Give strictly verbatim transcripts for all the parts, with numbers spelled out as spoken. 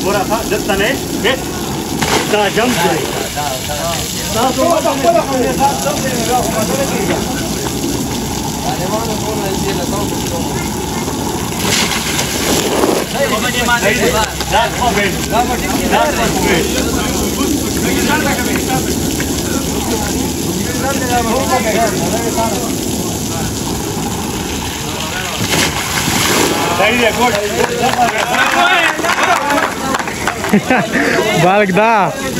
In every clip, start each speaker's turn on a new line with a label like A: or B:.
A: ورا خا دلته نه هیڅ دا جم دی دا ټول په خپل خپل ځان څه دی نو په ټول کې علمانو ټول دې له تاسو دا خو به دا مټی دا خو به
B: بالك دا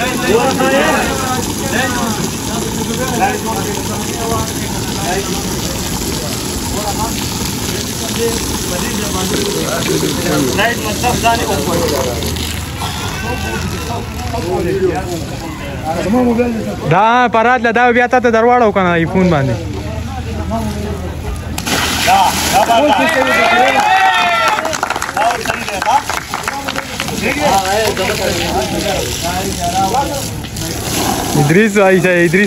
B: دا پرات له دا بیا ته درواړو کنه آیفون باندې
A: دا دا
B: ادریس عائشہ ادریس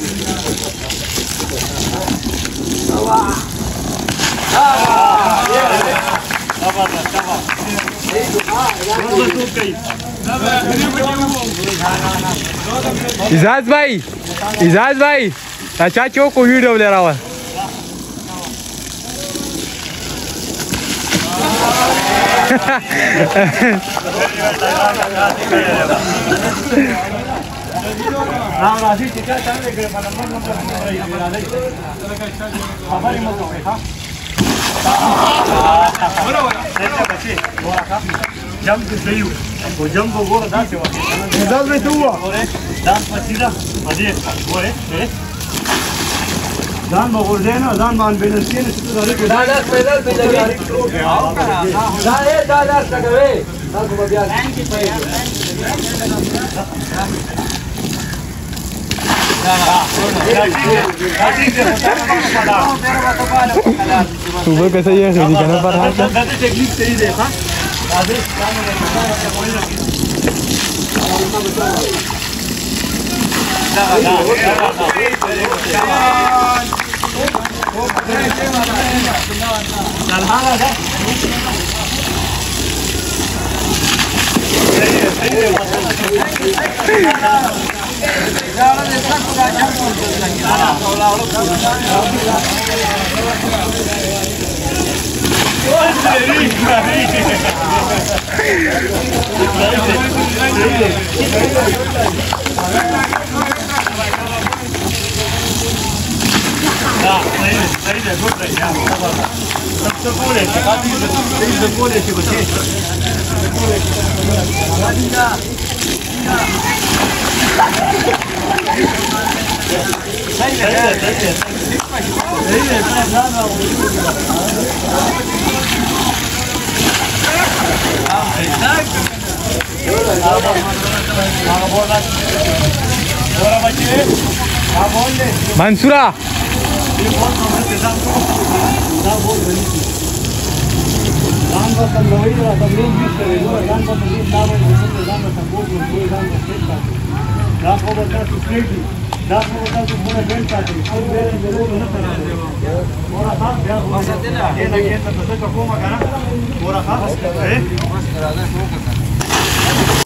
B: اعزاز भाई اعزاز भाई चाचो को वीडियो ले रहा है
A: राम राशि टिका चाहे के पर नंबर नंबर खबर मत हो हां बराबर ऐसे बच्चे बोला का जम के सही हो वो जम को बोला दास है दास में तो हुआ और दास पसीदा मजे बोले दान बगोर देना दान मान बैलेंस के दादा पैदल पे लगे दादा दादा सगवे दास बदिया थैंक यू
B: सुबह कैसे ये है दिखाना पर हाथ
A: टेक्निक सही देखा आदेश काम में
B: मंसूरा
A: ورا